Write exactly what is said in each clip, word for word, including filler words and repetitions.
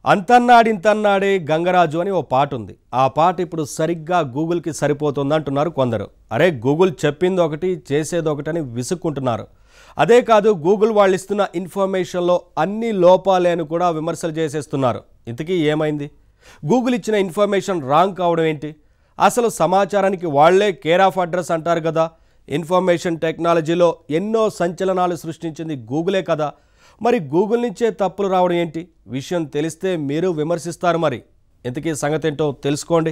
అంతన్నాడింతన్నాడే గంగరాజు అని ఓ పాట ఉంది. ఆ పాట ఇప్పుడు సరిగ్గా గూగుల్కి సరిపోతుంది అంటున్నారు కొందరు. అరే గూగుల్ చెప్పింది ఒకటి చేసేది ఒకటి అని విసుక్కుంటున్నారు. అదే కాదు, గూగుల్ వాళ్ళు ఇస్తున్న ఇన్ఫర్మేషన్లో అన్ని లోపాలే అని కూడా విమర్శలు చేసేస్తున్నారు. ఇంతకీ ఏమైంది? గూగుల్ ఇచ్చిన ఇన్ఫర్మేషన్ రాంగ్ కావడం ఏంటి? అసలు సమాచారానికి వాళ్లే కేర్ ఆఫ్ అడ్రస్ అంటారు కదా. ఇన్ఫర్మేషన్ టెక్నాలజీలో ఎన్నో సంచలనాలు సృష్టించింది గూగులే కదా. మరి గూగుల్ నుంచే తప్పులు రావడం ఏంటి? విషయం తెలిస్తే మీరు విమర్శిస్తారు. మరి ఇంతకీ సంగతి ఏంటో తెలుసుకోండి.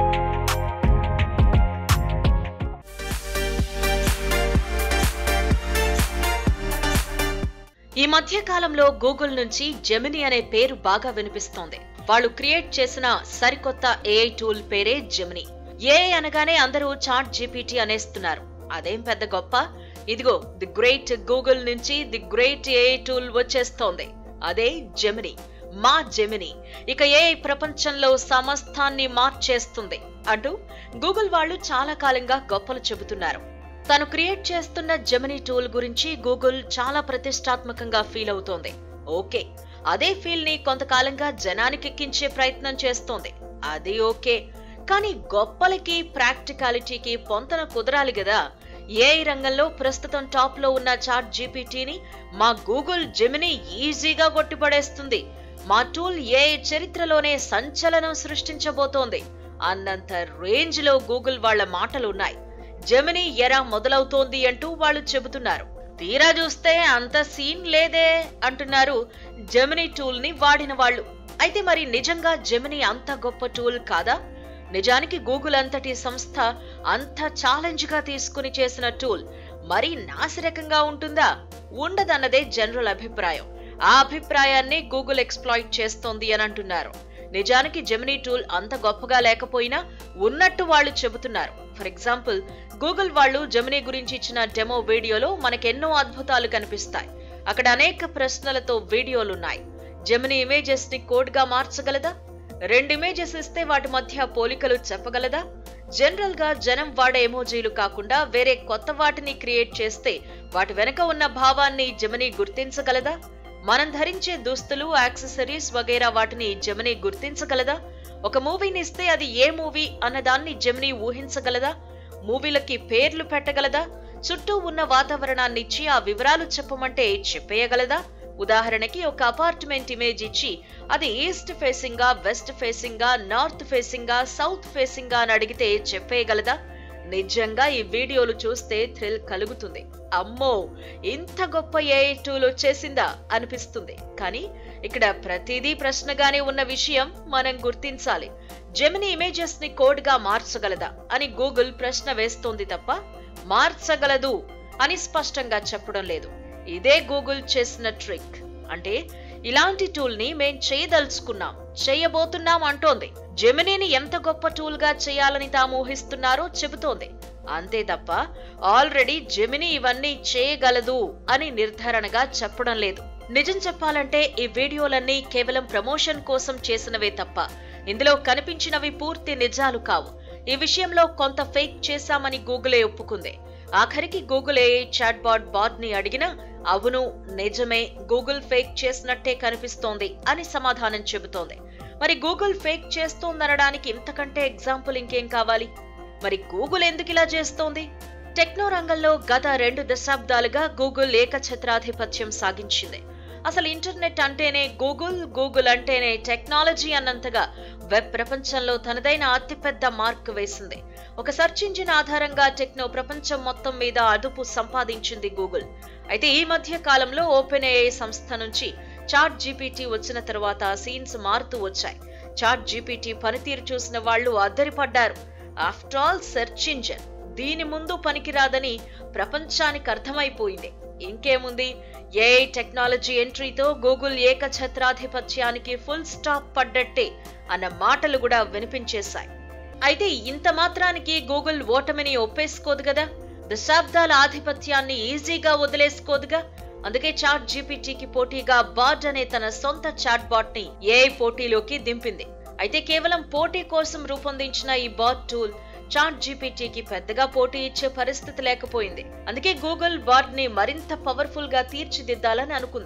ఈ మధ్య కాలంలో గూగుల్ నుంచి జెమినీ అనే పేరు బాగా వినిపిస్తోంది. వాళ్ళు క్రియేట్ చేసిన సరికొత్త ఏఐ టూల్ పేరే జెమినీ. ఏఐ అనగానే అందరూ చాట్ జీపీటీ అనేస్తున్నారు. అదేం పెద్ద గొప్ప? ఇదిగో ది గ్రేట్ గూగుల్ నుంచి ది గ్రేట్ ఏఐ టూల్ వచ్చేస్తోంది. అదే జెమినీ, మా జెమినీ ఇక ఏఐ ప్రపంచంలో సమస్తాన్ని మార్చేస్తుంది అంటూ గూగుల్ వాళ్ళు చాలా కాలంగా గొప్పలు చెబుతున్నారు. తను క్రియేట్ చేస్తున్న జెమినీ టూల్ గురించి గూగుల్ చాలా ప్రతిష్టాత్మకంగా ఫీల్ అవుతోంది. ఓకే, అదే ఫీల్ ని కొంతకాలంగా జనానికి ఎక్కించే ప్రయత్నం చేస్తోంది. అది ఓకే, కానీ గొప్పలకి ప్రాక్టికాలిటీకి పొంతన కుదరాలి కదా. ఏఐ రంగంలో ప్రస్తుతం టాప్ లో ఉన్న చాట్ జీపీటీని మా గూగుల్ జెమినీ ఈజీగా కొట్టిపడేస్తుంది. మా టూల్ ఏఐ చరిత్రలోనే సంచలనం సృష్టించబోతోంది అన్నంత రేంజ్ లో గూగుల్ వాళ్ల మాటలున్నాయి. జెమినీ ఎరా మొదలవుతోంది అంటూ వాళ్ళు చెబుతున్నారు. తీరా చూస్తే అంత సీన్ లేదే అంటున్నారు జెమినీ టూల్ ని వాడిన వాళ్ళు. అయితే మరి నిజంగా జెమినీ అంత గొప్ప టూల్ కాదా? నిజానికి గూగుల్ అంతటి సంస్థ అంత ఛాలెంజ్ గా తీసుకుని చేసిన టూల్ మరీ నాసిరకంగా ఉంటుందా? ఉండదన్నదే జనరల్ అభిప్రాయం. ఆ అభిప్రాయాన్ని గూగుల్ ఎక్స్ప్లాయిట్ చేస్తోంది అని అంటున్నారు. నిజానికి జెమినీ టూల్ అంత గొప్పగా లేకపోయినా ఉన్నట్టు వాళ్ళు చెబుతున్నారు. ఫర్ ఎగ్జాంపుల్, గూగుల్ వాళ్ళు జెమినీ గురించి ఇచ్చిన డెమో వీడియోలో మనకెన్నో అద్భుతాలు కనిపిస్తాయి. అక్కడ అనేక ప్రశ్నలతో వీడియోలున్నాయి. జెమినీ ఇమేజెస్ ని కోడ్ గా మార్చగలదా? రెండు ఇమేజెస్ ఇస్తే వాటి మధ్య పోలికలు చెప్పగలదా? జనరల్ గా జనం వాడే ఎమోజీలు కాకుండా వేరే కొత్త వాటిని క్రియేట్ చేస్తే వాటి వెనక ఉన్న భావాన్ని జెమినీ గుర్తించగలదా? మనం ధరించే దుస్తులు, యాక్సెసరీస్ వగైరా వాటిని జెమినీ గుర్తించగలదా? ఒక మూవీని ఇస్తే అది ఏ మూవీ అన్నదాన్ని జెమినీ ఊహించగలదా? మూవీలకి పేర్లు పెట్టగలదా? చుట్టూ ఉన్న వాతావరణాన్ని ఇచ్చి ఆ వివరాలు చెప్పమంటే చెప్పేయగలదా? ఉదాహరణకి ఒక అపార్ట్మెంట్ ఇమేజ్ ఇచ్చి అది ఈస్ట్ ఫేసింగ్ గా, వెస్ట్ ఫేసింగ్ గా, నార్త్ ఫేసింగ్ గా, సౌత్ ఫేసింగ్ గా అని అడిగితే చెప్పేయగలదా? నిజంగా ఈ వీడియోలు చూస్తే థ్రిల్ కలుగుతుంది. అమ్మో, ఇంత గొప్ప ఏఐ టూల్ వచ్చేసిందా అనిపిస్తుంది. కానీ ఇక్కడ ప్రతిదీ ప్రశ్నగానే ఉన్న విషయం మనం గుర్తించాలి. జెమినీ ఇమేజెస్ ని కోడ్ గా మార్చగలదా అని గూగుల్ ప్రశ్న వేస్తోంది తప్ప మార్చగలదు అని స్పష్టంగా చెప్పడం లేదు. ఇదే గూగుల్ చేసిన ట్రిక్. అంటే ఇలాంటి టూల్ ని మేం చేయదలుచుకున్నాం, చేయబోతున్నాం అంటోంది. జెమినీని ఎంత గొప్ప టూల్ గా చేయాలని తాము ఊహిస్తున్నారో చెబుతోంది. అంతే తప్ప ఆల్రెడీ జెమినీ ఇవన్నీ చేయగలదు అని నిర్ధారణగా చెప్పడం లేదు. నిజం చెప్పాలంటే ఈ వీడియోలన్నీ కేవలం ప్రమోషన్ కోసం చేసినవే తప్ప ఇందులో కనిపించినవి పూర్తి నిజాలు కావు. ఈ విషయంలో కొంత ఫేక్ చేశామని గూగులే ఒప్పుకుంది. ఆఖరికి Google AI chat bot bot ని అడిగినా అవును నిజమే, గూగుల్ ఫేక్ చేసినట్టే కనిపిస్తోంది అని సమాధానం చెబుతోంది. మరి గూగుల్ ఫేక్ చేస్తోందనడానికి ఇంతకంటే ఎగ్జాంపుల్ ఇంకేం కావాలి? మరి గూగుల్ ఎందుకు ఇలా చేస్తోంది? టెక్నో రంగంలో గత రెండు దశాబ్దాలుగా గూగుల్ ఏకఛత్రాధిపత్యం సాగించింది. అసలు ఇంటర్నెట్ అంటేనే గూగుల్, గూగుల్ అంటేనే టెక్నాలజీ అన్నంతగా వెబ్ ప్రపంచంలో తనదైన అతిపెద్ద మార్క్ వేసింది. ఒక సెర్చ్ ఇంజిన్ ఆధారంగా టెక్నో ప్రపంచం మొత్తం మీద అదుపు సంపాదించింది గూగుల్. అయితే ఈ మధ్య కాలంలో ఓపెన్ ఏఐ సంస్థ నుంచి చాట్ జీపీటీ వచ్చిన తర్వాత సీన్స్ మారుతూ వచ్చాయి. చాట్ జీపీటీ పనితీరు చూసిన వాళ్లు అద్దరిపడ్డారు. ఆఫ్టర్ ఆల్ సెర్చ్ ఇంజిన్, దీని ముందు పనికిరాదని ప్రపంచానికి అర్థమైపోయింది. ఇంకేముంది, ఏఐ టెక్నాలజీ ఎంట్రీతో గూగుల్ ఏకఛత్రాధిపత్యానికి ఫుల్ స్టాప్ పడ్డట్టే అన్న మాటలు కూడా వినిపించేశాయి. అయితే ఇంత మాత్రానికి గూగుల్ ఓటమిని ఒప్పేసుకోదు కదా, దశాబ్దాల ఆధిపత్యాన్ని ఈజీగా వదిలేసుకోదుగా. అందుకే చాట్ జీపీటీకి పోటీగా బాట్ అనే తన సొంత చాట్ బాట్ ని ఏఐ పోటీలోకి దింపింది. అయితే కేవలం పోటీ కోసం రూపొందించిన ఈ బాట్ టూల్ చాట్ జీపీటీకి పెద్దగా పోటీ ఇచ్చే పరిస్థితి లేకపోయింది. అందుకే గూగుల్ బాట్ ని మరింత పవర్ఫుల్ గా తీర్చిదిద్దాలని అనుకుంది.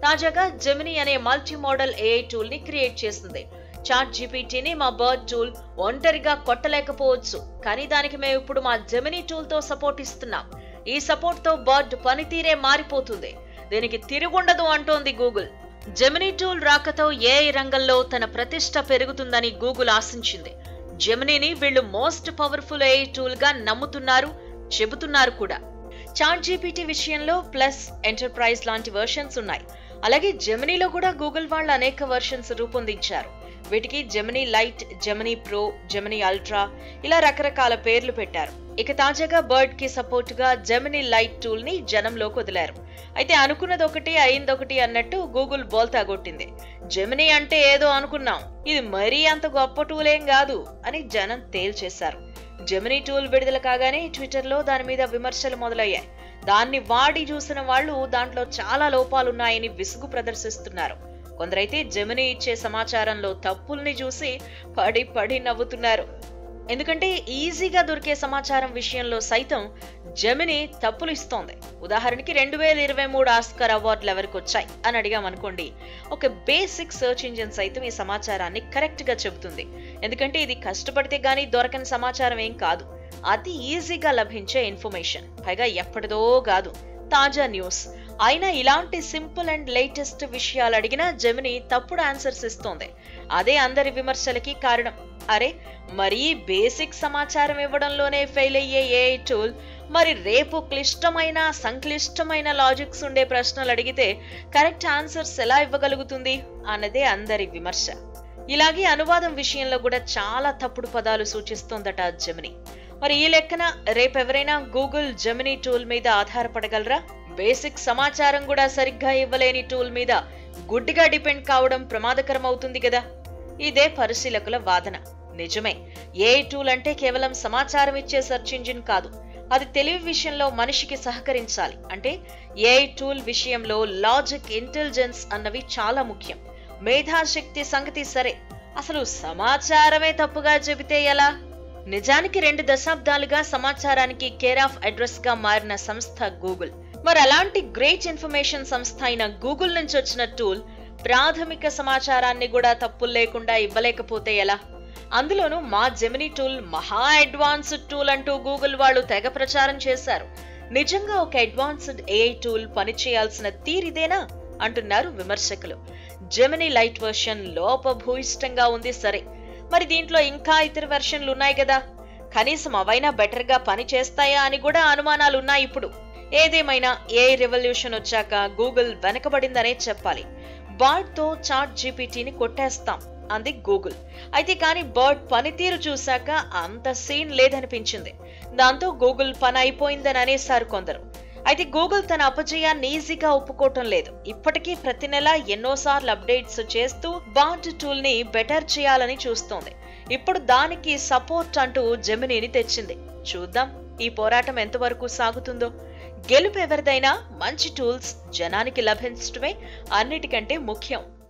తాజాగా జెమినీ అనే మల్టీ మోడల్ ఏఐ టూల్ ని క్రియేట్ చేసింది. చాట్ జీపీటీని మా బర్డ్ టూల్ ఒంటరిగా కొట్టలేకపోవచ్చు, కానీ దానికి మేము ఇప్పుడు మా జెమినీ టూల్ తో సపోర్ట్ ఇస్తున్నాం. ఈ సపోర్ట్ తో బర్డ్ పనితీరే మారిపోతుంది, దీనికి తిరుగుండదు అంటోంది గూగుల్. జెమినీ టూల్ రాకతో ఏఐ రంగంలో తన ప్రతిష్ట పెరుగుతుందని గూగుల్ ఆశించింది. జెమినీని వీళ్ళు మోస్ట్ పవర్ఫుల్ ఏఐ టూల్ గా నమ్ముతున్నారు, చెబుతున్నారు కూడా. చాట్ జీపీటీ విషయంలో ప్లస్, ఎంటర్ప్రైజ్ లాంటి వర్షన్స్ ఉన్నాయి. అలాగే జెమినీలో కూడా గూగుల్ వాళ్ళు అనేక వర్షన్స్ రూపొందించారు. వీటికి Gemini Lite, Gemini Pro, Gemini Ultra ఇలా రకరకాల పేర్లు పెట్టారు. ఇక తాజాగా బర్డ్ కి సపోర్ట్ గా జెమినీ లైట్ టూల్ ని జనంలోకి వదిలారు. అయితే అనుకున్నది ఒకటి అయిందొకటి అన్నట్టు గూగుల్ బోల్తా కొట్టింది. జెమినీ అంటే ఏదో అనుకున్నాం, ఇది మరీ అంత గొప్ప టూల్ ఏం కాదు అని జనం తేల్చేశారు. జెమినీ టూల్ విడుదల కాగానే ట్విట్టర్ లో దాని మీద విమర్శలు మొదలయ్యాయి. దాన్ని వాడి చూసిన వాళ్ళు దాంట్లో చాలా లోపాలున్నాయని విసుగు ప్రదర్శిస్తున్నారు. కొందరైతే జెమినీ ఇచ్చే సమాచారంలో తప్పుల్ని చూసి పడి పడి నవ్వుతున్నారు. ఎందుకంటే ఈజీగా దొరికే సమాచారం విషయంలో సైతం జెమినీ తప్పులు ఇస్తోంది. ఉదాహరణకి రెండు వేల ఇరవై మూడు ఆస్కార్ అవార్డులు ఎవరికి వచ్చాయి అని అడిగామనుకోండి, ఒక బేసిక్ సెర్చ్ ఇంజిన్ సైతం ఈ సమాచారాన్ని కరెక్ట్ గా చెబుతుంది. ఎందుకంటే ఇది కష్టపడితే గానీ దొరకని సమాచారం ఏం కాదు, అతి ఈజీగా లభించే ఇన్ఫర్మేషన్, పైగా ఎప్పటిదో కాదు, తాజా న్యూస్. అయినా ఇలాంటి సింపుల్ అండ్ లేటెస్ట్ విషయాలు అడిగినా జెమినీ తప్పుడు ఆన్సర్స్ ఇస్తోంది. అదే అందరి విమర్శలకి కారణం. అరే, మరీ బేసిక్ సమాచారం ఇవ్వడంలోనే ఫెయిల్ అయ్యే ఏఐ టూల్ మరి రేపు క్లిష్టమైన సంక్లిష్టమైన లాజిక్స్ ఉండే ప్రశ్నలు అడిగితే కరెక్ట్ ఆన్సర్స్ ఎలా ఇవ్వగలుగుతుంది అన్నదే అందరి విమర్శ. ఇలాగే అనువాదం విషయంలో కూడా చాలా తప్పుడు పదాలు సూచిస్తోందట జెమినీ. మరి ఈ లెక్కన రేపెవరైనా గూగుల్ జెమినీ టూల్ మీద ఆధారపడగలరా? బేసిక్ సమాచారం కూడా సరిగ్గా ఇవ్వలేని టూల్ మీద గుడ్డిగా డిపెండ్ కావడం ప్రమాదకరం అవుతుంది కదా. ఇదే పరిశీలకుల వాదన. నిజమే, ఏఐ టూల్ అంటే కేవలం సమాచారం ఇచ్చే సెర్చ్ ఇంజిన్ కాదు, అది తెలివి విషయంలో మనిషికి సహకరించాలి. అంటే ఏఐ టూల్ విషయంలో లాజిక్, ఇంటెలిజెన్స్ అన్నవి చాలా ముఖ్యం. మేధాశక్తి సంగతి సరే, అసలు సమాచారమే తప్పుగా చెబితే ఎలా? నిజానికి రెండు దశాబ్దాలుగా సమాచారానికి కేర్ ఆఫ్ అడ్రస్ గా మారిన సంస్థ గూగుల్. మరి అలాంటి గ్రేట్ ఇన్ఫర్మేషన్ సంస్థ అయిన గూగుల్ నుంచి వచ్చిన టూల్ ప్రాథమిక సమాచారాన్ని కూడా తప్పులు లేకుండా ఇవ్వలేకపోతే ఎలా? అందులోనూ మా జెమినీ టూల్ మహా అడ్వాన్స్డ్ టూల్ అంటూ గూగుల్ వాళ్ళు తెగ ప్రచారం చేశారు. నిజంగా ఒక అడ్వాన్స్డ్ ఏఐ టూల్ పనిచేయాల్సిన తీరిదేనా అంటున్నారు విమర్శకులు. జెమినీ లైట్ వర్షన్ లోపభూయిష్టంగా ఉంది సరే, మరి దీంట్లో ఇంకా ఇతర వెర్షన్లు ఉన్నాయి కదా, కనీసం అవైనా బెటర్ గా పని చేస్తాయా అని కూడా అనుమానాలు ఉన్నాయి ఇప్పుడు. ఏదేమైనా ఏఐ రెవల్యూషన్ వచ్చాక గూగుల్ వెనకబడిందనే చెప్పాలి. బర్డ్ తో చాట్ జీపీటీని కొట్టేస్తాం అంది గూగుల్. అయితే కానీ బర్డ్ పనితీరు చూశాక అంత సీన్ లేదనిపించింది. దాంతో గూగుల్ పని అయిపోయిందని అనేసారు కొందరు. అయితే గూగుల్ తన అపజయాన్ని ఈజీగా ఒప్పుకోవటం లేదు. ఇప్పటికీ ప్రతి నెల ఎన్నోసార్లు అప్డేట్స్ చేస్తూ బర్డ్ టూల్ ని బెటర్ చేయాలని చూస్తోంది. ఇప్పుడు దానికి సపోర్ట్ అంటూ జెమినీని తెచ్చింది. చూద్దాం ఈ పోరాటం ఎంతవరకు సాగుతుందో. గెలుపు ఎవరిదైనా మంచి టూల్స్ జనానికి లభించడమే అన్నిటికంటే ముఖ్యం.